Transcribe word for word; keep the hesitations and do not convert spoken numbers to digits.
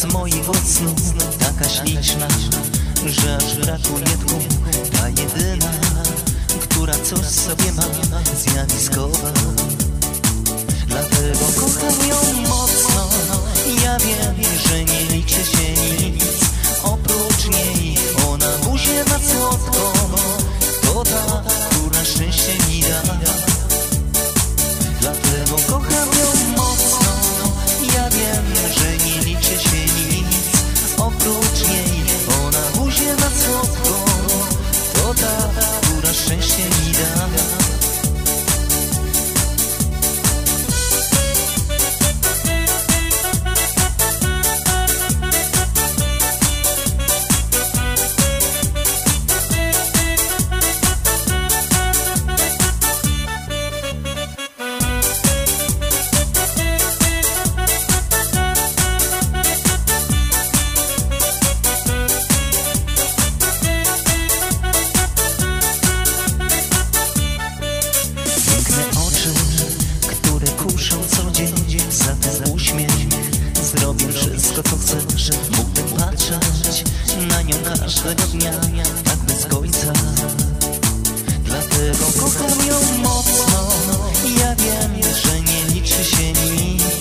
z moich oczu, taka śliczna, że aż brakuje tchu. Ta jedyna, która coś sobie ma, zjawiskowa. Dlatego kocham ją mocno. Ja wiem, że nie liczy się nic oprócz niej. Ona buzię ma słodką, to ta, która szczęście mi da. Dlatego kocham ją mocno. Ja wiem, że nie liczy się nic oprócz niej. Ona buzię ma słodką, to ta, która szczęście mi da. Za ten uśmiech zrobię wszystko, co chcesz. Mógłbym patrzeć na nią każdego dnia, tak bez końca. Dlatego kocham ją mocno. Ja wiem, że nie liczy się nic